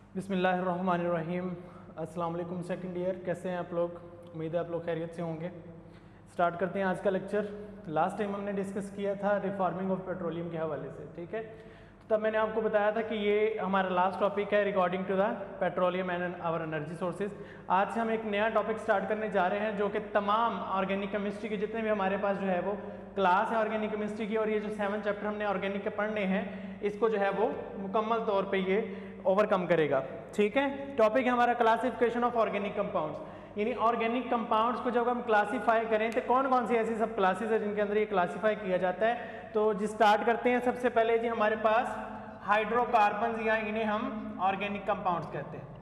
बिस्मिल्लाहिर्रहमानिर्रहीम। अस्सलाम वालेकुम सेकंड ईयर, कैसे हैं आप लोग? उम्मीद है आप लोग खैरियत से होंगे। स्टार्ट करते हैं आज का लेक्चर। लास्ट टाइम हमने डिस्कस किया था रिफॉर्मिंग ऑफ पेट्रोलियम के हवाले से, ठीक है। तो तब मैंने आपको बताया था कि ये हमारा लास्ट टॉपिक है regarding to the petroleum and our energy sources. आज से हम एक नया टॉपिक स्टार्ट करने जा रहे हैं जो कि तमाम ऑर्गेनिक केमिस्ट्री के जितने भी हमारे पास जो है वो क्लास है ऑर्गेनिक केमिस्ट्री की, और ये जो 7 चैप्टर हमने ऑर्गेनिक के पढ़ने हैं इसको जो है वो मुकम्मल तौर पे ये ओवरकम करेगा, ठीक है। टॉपिक है हमारा क्लासिफिकेशन ऑफ ऑर्गेनिक कंपाउंड्स, यानी ऑर्गेनिक कंपाउंड्स को जब हम क्लासीफाई करें तो कौन कौन सी ऐसी सब क्लासेस है जिनके अंदर ये क्लासीफाई किया जाता है। तो जी स्टार्ट करते हैं। सबसे पहले जी हमारे पास हाइड्रोकार्बन्स, या इन्हें हम ऑर्गेनिक कंपाउंड्स कहते हैं।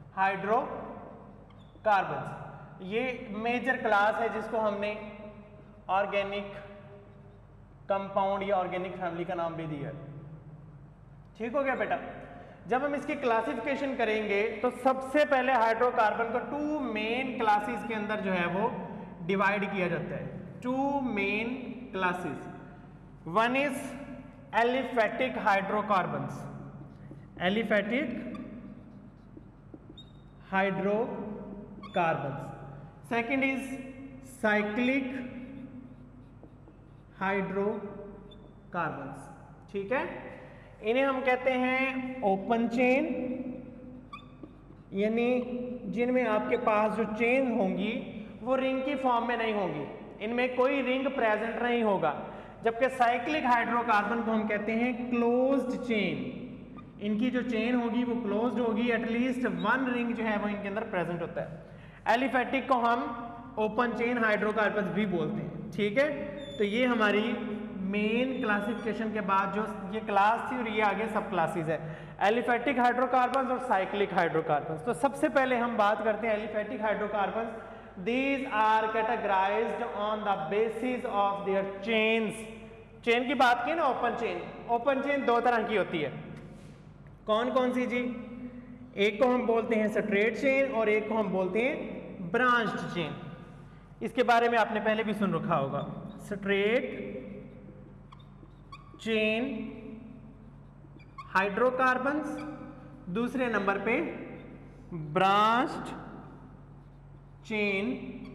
हाइड्रोकार्बन्स ये मेजर क्लास है जिसको हमने ऑर्गेनिक कंपाउंड या ऑर्गेनिक फैमिली का नाम भी दिया है, ठीक हो गया बेटा। जब हम इसकी क्लासिफिकेशन करेंगे तो सबसे पहले हाइड्रोकार्बन को 2 मेन क्लासेस के अंदर जो है वो डिवाइड किया जाता है। 2 main classes, one is aliphatic hydrocarbons, aliphatic hydrocarbons. Second is cyclic hydrocarbons, ठीक है। इन्हें हम कहते हैं ओपन चेन, यानी जिनमें आपके पास जो चेन होंगी वो रिंग की फॉर्म में नहीं होंगी, इनमें कोई रिंग प्रेजेंट नहीं होगा। जबकि साइक्लिक हाइड्रोकार्बन को हम कहते हैं क्लोज्ड चेन, इनकी जो चेन होगी वो क्लोज्ड होगी, एटलीस्ट 1 रिंग जो है वो इनके अंदर प्रेजेंट होता है। एलिफेटिक को हम ओपन चेन हाइड्रोकार्बन भी बोलते हैं, ठीक है। तो ये हमारी मेन क्लासिफिकेशन के बाद जो ये क्लास थी और ये आगे सब क्लासेस है, एलिफेटिक हाइड्रोकार्बन्स और साइक्लिक हाइड्रोकार्बन्स। तो सबसे पहले हम बात करते हैं aliphatic hydrocarbons. These are categorized on the basis of their chains. Chain की बात की ना, ओपन चेन, ओपन चेन 2 तरह की होती है। कौन कौन सी जी? एक को हम बोलते हैं स्ट्रेट चेन और एक को हम बोलते हैं ब्रांच्ड चेन। इसके बारे में आपने पहले भी सुन रखा होगा। स्ट्रेट चेन हाइड्रोकार्बन्स, दूसरे नंबर पे ब्रांच्ड चेन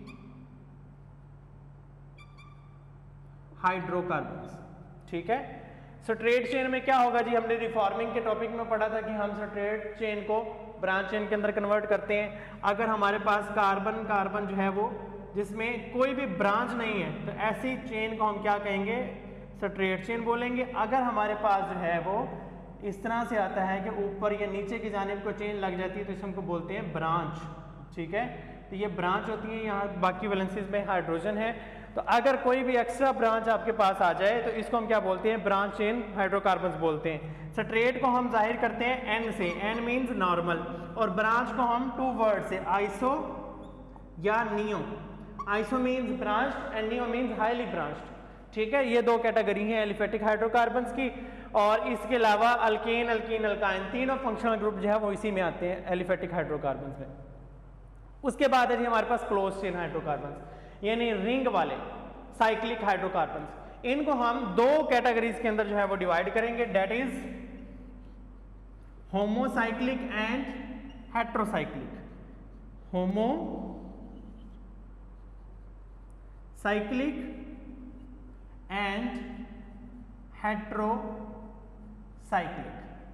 हाइड्रोकार्बन्स, ठीक है। स्ट्रेट चेन में क्या होगा जी? हमने रिफॉर्मिंग के टॉपिक में पढ़ा था कि हम स्ट्रेट चेन को ब्रांच चेन के अंदर कन्वर्ट करते हैं। अगर हमारे पास कार्बन कार्बन जो है वो जिसमें कोई भी ब्रांच नहीं है तो ऐसी चेन को हम क्या कहेंगे? स्ट्रेट चेन बोलेंगे। अगर हमारे पास जो है वो इस तरह से आता है कि ऊपर या नीचे की जानिब को चेन लग जाती है तो इसे हमको बोलते हैं ब्रांच, ठीक है। तो ये ब्रांच होती है, यहाँ बाकी वैलेंसीज में हाइड्रोजन है। तो अगर कोई भी एक्स्ट्रा ब्रांच आपके पास आ जाए तो इसको हम क्या बोलते हैं? ब्रांच चेन हाइड्रोकार्बन्स बोलते हैं। स्ट्रेट को हम जाहिर करते हैं एन से, एन मीन्स नॉर्मल, और ब्रांच को हम 2 वर्ड से, आइसो या neo. Iso means branched and neo means highly branched, ठीक है। ये 2 कैटेगरी हैं एलिफेटिक हाइड्रोकार्बन्स की। और इसके अलावा अल्केन, अल्कीन, अल्काइन, तीनों फंक्शनल ग्रुप जो है वो इसी में आते हैं एलिफेटिक हाइड्रोकार्बन्स में। उसके बाद है जी हमारे पास क्लोज चेन हाइड्रोकार्बन्स, यानी रिंग वाले साइक्लिक हाइड्रोकार्बन्स। इनको हम 2 कैटेगरीज के अंदर जो है वो डिवाइड करेंगे, that is homocyclic and heterocyclic. Homocyclic and heterocyclic.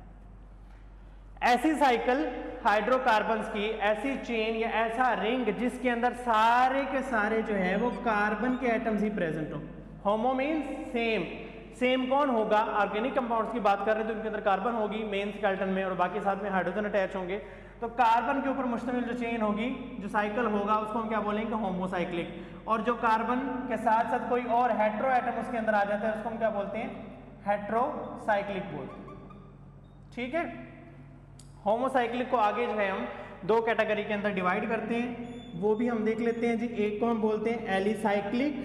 ऐसी साइकिल हाइड्रोकार्बन्स की, ऐसी चेन या ऐसा रिंग जिसके अंदर सारे के सारे जो है वो कार्बन के एटम्स ही प्रेजेंट हो। होमो मीन्स सेम, सेम कौन होगा? ऑर्गेनिक कंपाउंड्स की बात कर रहे हैं तो उनके अंदर कार्बन होगी मेन स्केलेटन में और बाकी साथ में हाइड्रोजन अटैच होंगे। तो कार्बन के ऊपर मुश्तमिल जो चेन होगी, जो साइकिल होगा, उसको हम क्या बोलेंगे? होमोसाइक्लिक। और जो कार्बन के साथ साथ कोई और हेट्रो एटम उसके अंदर आ जाता है उसको हम क्या बोलते हैं? हेट्रोसाइक्लिक बोलते हैं, ठीक है। होमोसाइक्लिक को आगे जो है हम 2 कैटेगरी के अंदर डिवाइड करते हैं, वो भी हम देख लेते हैं जी। एक को हम बोलते हैं एलिसाइक्लिक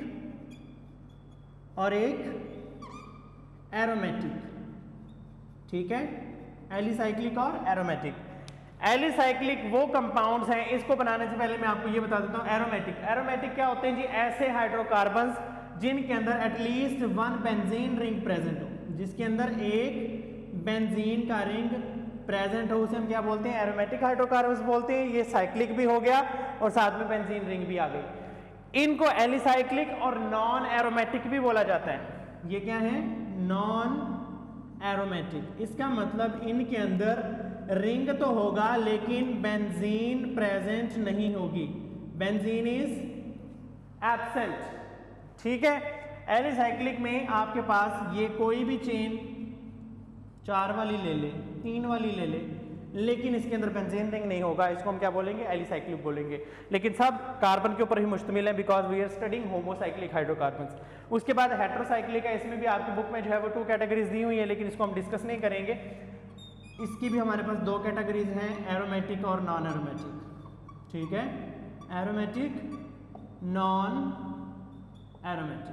और एक एरोमेटिक, ठीक है। एलिसाइक्लिक और एरोमेटिक। एलिसाइक्लिक वो कंपाउंड्स हैं, इसको बनाने से पहले मैं आपको ये बता देता हूँ एरोमेटिक। एरोमेटिक क्या होते हैं जी? ऐसे हाइड्रोकार्बन्स जिनके अंदर एटलीस्ट 1 बेंजीन रिंग प्रेजेंट हो, जिसके अंदर एक बेंजीन का रिंग प्रेजेंट हो उसे हम क्या बोलते हैं, एरोमेटिक हाइड्रोकार्बन्स बोलते हैं। ये साइक्लिक भी हो गया और साथ में बेंजीन रिंग भी आ गई। इनको एलिसाइक्लिक और नॉन एरोमेटिक भी बोला जाता है। ये क्या है, नॉन एरोमेटिक। इसका मतलब इनके अंदर रिंग तो होगा लेकिन बेंजीन प्रेजेंट नहीं होगी, बेंजीन इज एब्सेंट। ठीक है, एलिसाइक्लिक में आपके पास ये कोई भी चेन 4 वाली ले ले, 3 वाली ले ले, लेकिन इसके अंदर बेंजीन रिंग नहीं होगा, इसको हम क्या बोलेंगे, एलिसाइक्लिक बोलेंगे। लेकिन सब कार्बन के ऊपर ही मुश्तमिल है, because we are studying homocyclic hydrocarbons. उसके बाद हेटेरोसाइक्लिक है, इसमें भी आपकी बुक में जो है वो 2 कैटेगरीज दी हुई है, लेकिन इसको हम डिस्कस नहीं करेंगे। इसकी भी हमारे पास 2 कैटेगरीज हैं, एरोमेटिक और नॉन एरोमेटिक। ठीक है, एरोमेटिक, नॉन एरोमेटिक।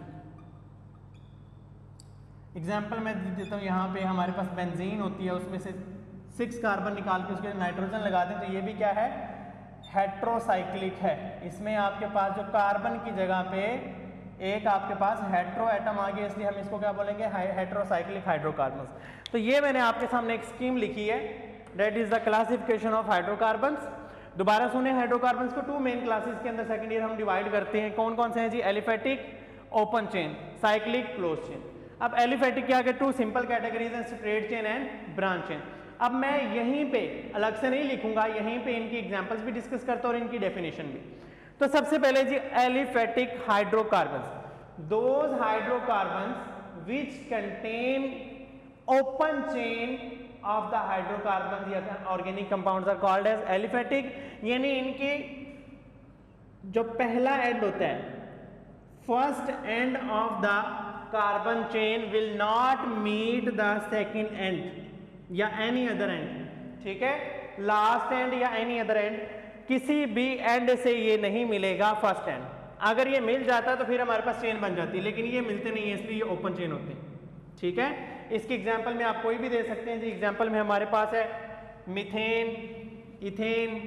एग्जाम्पल मैं देता हूँ, यहाँ पे हमारे पास बेंजीन होती है, उसमें से 6 कार्बन निकाल के उसके नाइट्रोजन लगा दें तो ये भी क्या है, हेटेरोसाइक्लिक है। इसमें आपके पास जो कार्बन की जगह पे एक आपके पास हेटेरो एटम आ गया, इसलिए हम इसको क्या बोलेंगे, हेटेरोसाइक्लिक हाइड्रोकार्बन्स। तो ये मैंने आपके सामने एक स्कीम लिखी है, that is the classification of hydrocarbons. दोबारा सुने, हाइड्रोकार्बन्स को 2 मेन क्लासेस के अंदर सेकंड ईयर हम डिवाइड करते हैं। कौन कौन से हैं जी, aliphatic, open chain, cyclic, close chain. अब एलिफेटिक के आगे 2 सिंपल कैटेगरीज हैं, straight chain and branch chain. अब मैं यहीं पे अलग से नहीं लिखूंगा, यहीं पे इनकी एग्जांपल्स भी डिस्कस करता हूं और इनकी डेफिनेशन भी। तो सबसे पहले जी aliphatic hydrocarbons, those hydrocarbons which contain open chain of the hydrocarbon या organic compounds are called as aliphatic. यानी इनकी जो पहला एंड होता है, first end of the carbon chain will not meet the second end या एनी अदर एंड। ठीक है, लास्ट एंड या एनी अदर एंड, किसी भी एंड से ये नहीं मिलेगा फर्स्ट एंड। अगर ये मिल जाता तो फिर हमारे पास चेन बन जाती, लेकिन ये मिलते नहीं है, इसलिए ये ओपन चेन होते हैं। ठीक है, इसकी एग्जांपल में आप कोई भी दे सकते हैं जी। एग्जांपल में हमारे पास है methane, ethane,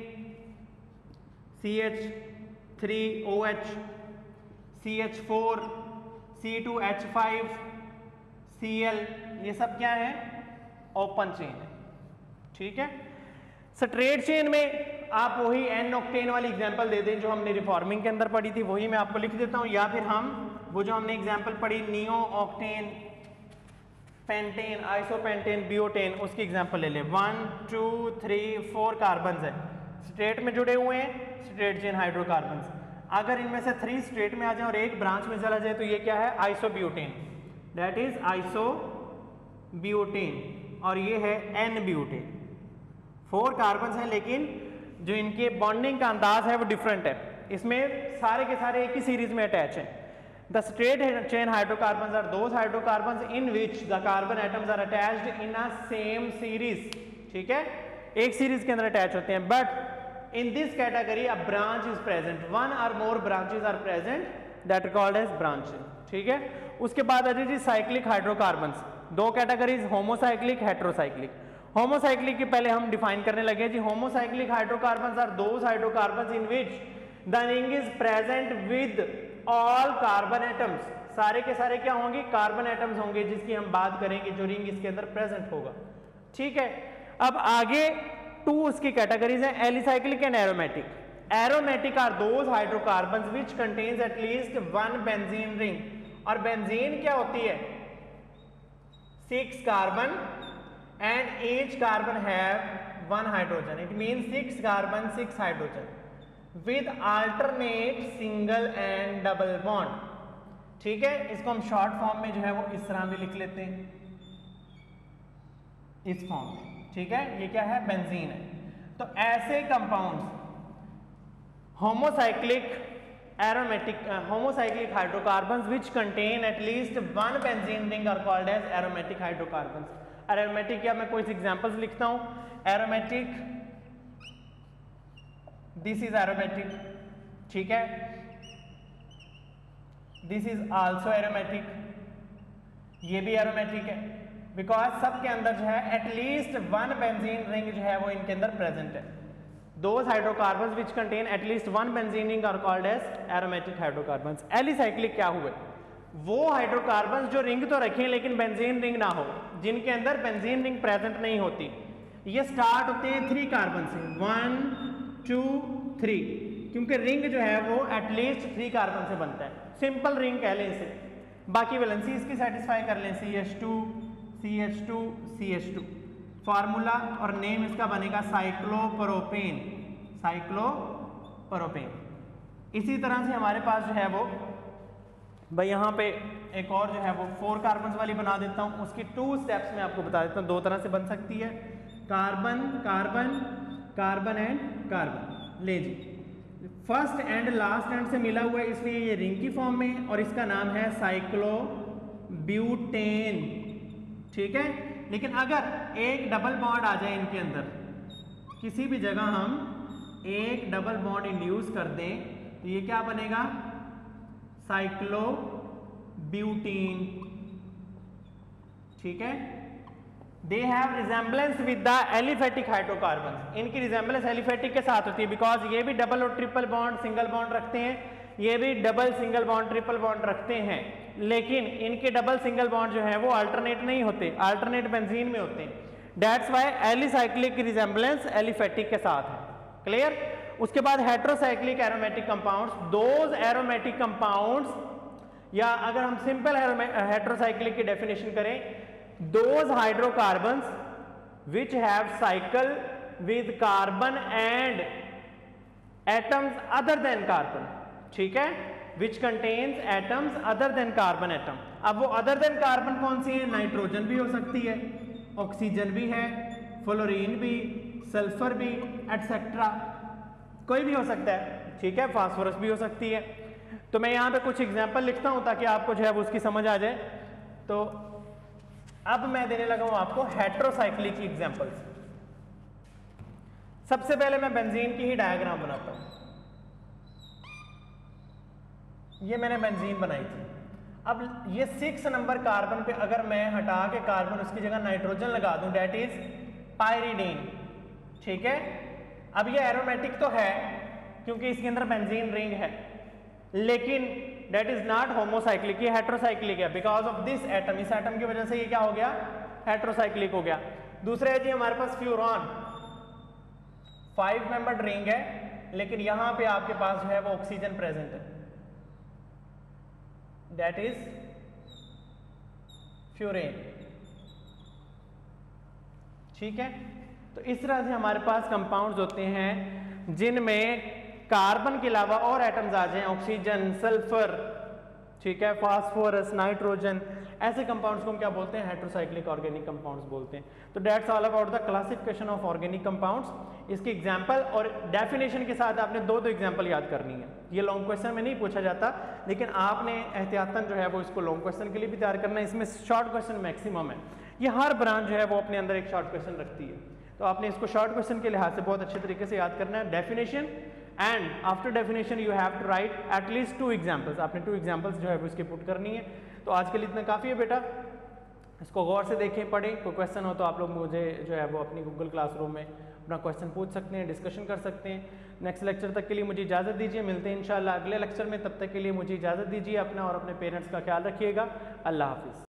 CH3OH, CH4, C2H5, Cl, ये सब क्या है, ओपन चेन है। ठीक है, स्ट्रेट चेन में आप वही एन ऑक्टेन वाली एग्जांपल दे दें जो हमने रिफॉर्मिंग के अंदर पढ़ी थी, वही मैं आपको लिख देता हूं, या फिर हम वो जो हमने एग्जांपल पढ़ी neo octane, pentane, isopentane, butane, उसकी एग्जांपल ले लें। 1 2 3 4 कार्बन्स है, स्ट्रेट में जुड़े हुए हैं, स्ट्रेट चेन हाइड्रोकार्बन्स। अगर इनमें से 3 स्ट्रेट में आ जाए और एक ब्रांच में चला जाए तो ये क्या है, आइसोब्यूटेन, दैट इज आइसोब्यूटेन, और ये है एन ब्यूटेन। 4 कार्बन्स हैं, लेकिन जो इनके बॉन्डिंग का अंदाज है वो डिफरेंट है। इसमें सारे के सारे एक ही सीरीज में अटैच हैं। The straight chain hydrocarbons are those hydrocarbons in which the carbon atoms are attached in a same series. ठीक है, एक सीरीज के अंदर अटैच होते हैं, but in this category a branch is present, 1 or more branches are present, that are called as branches। ठीक है, उसके बाद आ जाए cyclic hydrocarbons, 2 categories, homocyclic, heterocyclic. Homocyclic की पहले हम डिफाइन करने लगे जी। Homocyclic hydrocarbons are those hydrocarbons in which the ring is present with all carbon atoms. सारे के सारे क्या होंगे, कार्बन एटम्स होंगे, जिसकी हम बात करेंगे, जो रिंग इसके अंदर प्रेजेंट होगा। ठीक है, अब आगे 2 उसकी कैटेगरीज हैं, alicyclic and aromatic. Aromatic are those hydrocarbons which contains at least 1 benzene ring. और बेंजीन क्या होती है, 6 carbon and each carbon have 1 hydrogen. It means 6 carbon 6 hydrogen with alternate single and double bond। ठीक है, इसको हम शॉर्ट फॉर्म में जो है वो इस तरह भी लिख लेते हैं, इस फॉर्म में। ठीक है, ये क्या है, बेंजीन है। तो ऐसे compounds homocyclic aromatic homocyclic hydrocarbons which contain at least 1 benzene ring are called as aromatic hydrocarbons. Aromatic या मैं कोई एग्जांपल्स लिखता हूं, एरोमेटिक, दिस इज एरोमेटिक। ठीक है, दिस इज आल्सो एरोमेटिक, ये भी एरोमेटिक है, बिकॉज सब के अंदर जो है एटलीस्ट 1 बेंजीन रिंग जो है वो इनके अंदर प्रेजेंट है। Those hydrocarbons which contain at least 1 benzene ring are called as aromatic hydrocarbons. Alicyclic क्या हुए, वो हाइड्रोकार्बन्स जो रिंग तो रखें लेकिन बेंजीन रिंग ना हो, जिनके अंदर बेंजीन रिंग प्रेजेंट नहीं होती। ये स्टार्ट होते हैं 3 कार्बन से, 1 2 3, क्योंकि रिंग जो है वो एटलीस्ट 3 कार्बन से बनता है, सिंपल रिंग कह लें इसे। बाकी वैलेंसी इसकी सेटिस्फाई कर लें, CH2 CH2 CH2। फार्मूला और नेम इसका बनेगा साइक्लोप्रोपेन, साइक्लोप्रोपेन। इसी तरह से हमारे पास जो है वो भाई यहाँ पे एक और जो है वो 4 कार्बन वाली बना देता हूँ, उसकी 2 स्टेप्स में आपको बता देता हूँ। 2 तरह से बन सकती है, carbon carbon carbon and carbon. ले जी, फर्स्ट एंड लास्ट एंड से मिला हुआ है इसलिए ये रिंग की फॉर्म में, और इसका नाम है साइक्लोब्यूटेन, ठीक है। लेकिन अगर एक डबल बॉन्ड आ जाए इनके अंदर, किसी भी जगह हम एक डबल बॉन्ड इंड्यूस कर दें तो ये क्या बनेगा, साइक्लोब्यूटीन, ठीक है। They have resemblance with the aliphatic hydrocarbon, इनकी रिजेंबलेंस एलिफेटिक के साथ होती है, बिकॉज ये भी डबल और ट्रिपल बॉन्ड सिंगल बॉन्ड रखते हैं, ये भी double single bond triple bond रखते हैं, लेकिन इनके डबल सिंगल बॉन्ड जो है वो अल्टरनेट नहीं होते, अल्टरनेट बेंजीन में होते हैं। दैट्स व्हाई एलिसाइक्लिक की रिजेंबलेंस एलिफेटिक के साथ है। क्लियर। उसके बाद heterocyclic aromatic compounds, those aromatic compounds, या अगर हम सिंपल हेट्रोसाइक्लिक की डेफिनेशन करें, those hydrocarbons which have cycle with carbon and atoms other than carbon, ठीक है, which contains atoms other than carbon atom. अब वो अदर देन कार्बन कौन सी है, नाइट्रोजन भी हो सकती है, ऑक्सीजन भी है, फ्लोरीन भी, सल्फर भी, एटसेट्रा, कोई भी हो सकता है, ठीक है, फास्फोरस भी हो सकती है। तो मैं यहाँ पे कुछ एग्जांपल लिखता हूँ ताकि आपको जो है वो उसकी समझ आ जाए। तो अब मैं देने लगा हूँ आपको हेट्रोसाइक्लिक की एग्जांपल्स। सबसे पहले मैं बेंजीन की ही डायग्राम बनाता हूँ। ये मैंने बेंजीन बनाई थी। अब ये 6 नंबर कार्बन पे अगर मैं हटा के कार्बन उसकी जगह नाइट्रोजन लगा दूं, डेट इज पायरीडीन, ठीक है। अब ये एरोमेटिक तो है क्योंकि इसके अंदर बेंजीन रिंग है, लेकिन डेट इज नॉट होमोसाइक्लिक, ये हेट्रोसाइक्लिक है बिकॉज ऑफ दिस एटम, इस एटम की वजह से ये क्या हो गया, हेट्रोसाइक्लिक हो गया। दूसरे है जी हमारे पास फ्यूरॉन, 5 मेंबर्ड रिंग है, लेकिन यहां पे आपके पास जो है वो ऑक्सीजन प्रेजेंट है, डेट इज फ्यूरेन, ठीक है। तो इस तरह से हमारे पास कंपाउंड्स होते हैं जिनमें कार्बन के अलावा और एटम्स आ जाएं, ऑक्सीजन, सल्फर, ठीक है, फास्फोरस, नाइट्रोजन, ऐसे कंपाउंड्स को हम क्या बोलते हैं, हेट्रोसाइक्लिक ऑर्गेनिक कंपाउंड्स बोलते हैं। तो that's all about the classification of organic compounds. इसकी एग्जांपल और डेफिनेशन के साथ आपने 2 एग्जांपल याद करनी है। ये लॉन्ग क्वेश्चन में नहीं पूछा जाता, लेकिन आपने एहतियातन जो है वो इसको लॉन्ग क्वेश्चन के लिए भी तैयार करना है। इसमें शॉर्ट क्वेश्चन मैक्सिमम है, ये हर ब्रांच जो है वो अपने अंदर एक शॉर्ट क्वेश्चन रखती है, तो आपने इसको शॉर्ट क्वेश्चन के लिहाज से बहुत अच्छे तरीके से याद करना है। Definition and after definition you have to write at least 2 examples, आपने 2 एग्जांपल्स जो है वो इसके पुट करनी है। तो आज के लिए इतना काफ़ी है बेटा, इसको गौर से देखें, पढ़ें। कोई क्वेश्चन हो तो आप लोग मुझे जो है वो अपनी गूगल क्लासरूम में अपना क्वेश्चन पूछ सकते हैं, डिस्कशन कर सकते हैं। नेक्स्ट लेक्चर तक के लिए मुझे इजाज़त दीजिए, मिलते हैं इंशाल्लाह अगले लेक्चर में। तब तक के लिए मुझे इजाज़त दीजिए, अपना और अपने पेरेंट्स का ख्याल रखिएगा। अल्लाह हाफिज़।